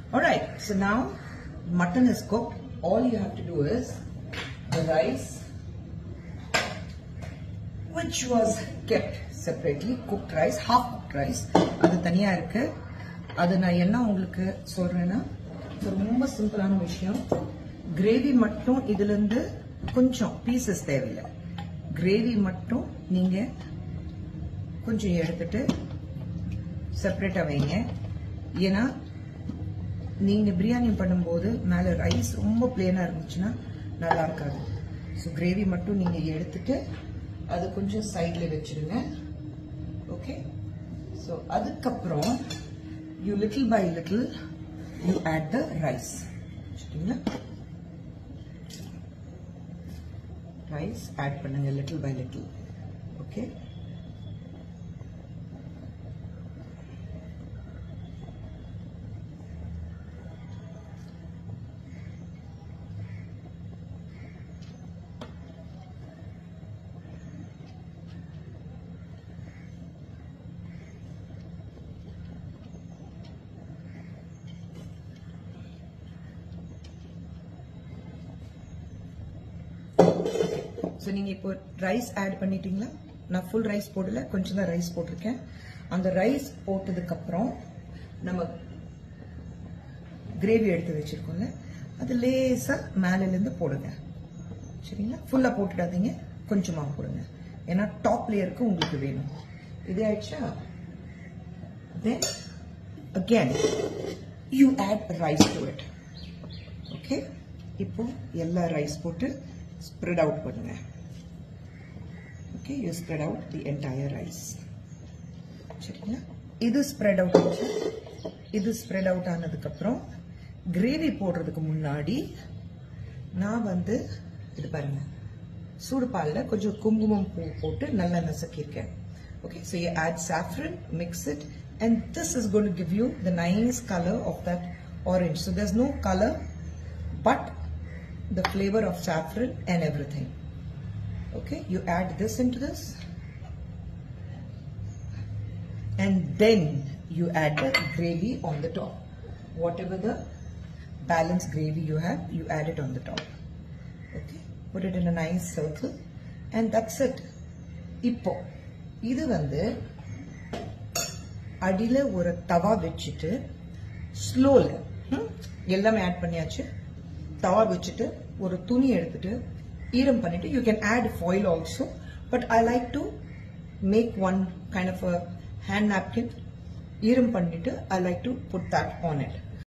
Alright, so now mutton is cooked. All you have to do is the rice, which was kept separately, cooked rice, half cooked rice, அது தனியா இருக்கு. அது நான் என்ன உங்களுக்கு சொல்றேன்னா, ரொம்ப சிம்பிளான விஷயம். கிரேவி மட்டும் இதுல இருந்து கொஞ்சம் பீசஸ் தேவையில்லை. கிரேவி மட்டும் நீங்க கொஞ்சம் எடுத்துட்டு செப்பரேட்டா வைங்க. ஏன்னா நீங்க பிரியாணி பண்ணும்போது மேல ரைஸ் ரொம்ப பிளேனா இருந்துச்சுன்னா நல்லா இருக்காது. ஸோ கிரேவி மட்டும் நீங்க எடுத்துட்டு அது கொஞ்சம் சைட்ல வச்சிருங்க. ஓகே, ஸோ அதுக்கப்புறம் you little by little you add the rice. சரிங்களா? ரைஸ் ஆட் பண்ணுங்க little by little. Okay, so நீங்க இப்போ ரைஸ் ஆட் பண்ணிட்டீங்களா? நான் ஃபுல் ரைஸ் போடல, கொஞ்சம் தான் ரைஸ் போட்டிருக்கேன். அந்த ரைஸ் போட்டதுக்கு அப்புறம் நம்ம கிரேவி எடுத்து வச்சிருக்கோம்ல, அது லேசா மேல இருந்து போடுங்க. சரிங்களா? ஃபுல்லா போட்டுடாதீங்க, கொஞ்சமா போடுங்க. ஏன்னா டாப் லேயருக்கு உங்களுக்கு வேணும். இது ஆயிடுச்சா? Then again you add rice to it. Okay, இப்போ எல்லா ரைஸ் போட்டு spread out பண்ணுங்க. Okay, you spread out the entire rice. சரிங்களா? இது spread out ஆச்சு. இது spread out ஆனதுக்கு அப்புறம் கிரேவி போடுறதுக்கு முன்னாடி நான் வந்து இது பாருங்க, சூடு பால்ல கொஞ்சம் குங்குமம் பூ போட்டு நல்லா நசுக்கியிருக்கேன். Okay, so you add saffron, mix it, and this is going to give you the nice color of that orange. So there's no color, but the flavor of saffron and everything. Okay, you add this into this, and then you add the gravy on the top. Whatever the balanced gravy you have, you add it on the top. Okay, put it in a nice circle, and that's it. இப்போ இது வந்து அடியில ஒரு தவா வச்சுட்டு ஸ்லோல எல்லாமே add பண்ணியாச்சு. தவா வச்சுட்டு ஒரு துணி எடுத்துட்டு ஈரம் பண்ணிட்டு, you can add foil also, but I like to make one kind of a hand napkin. ஈரம் பண்ணிட்டு I like to put that on it.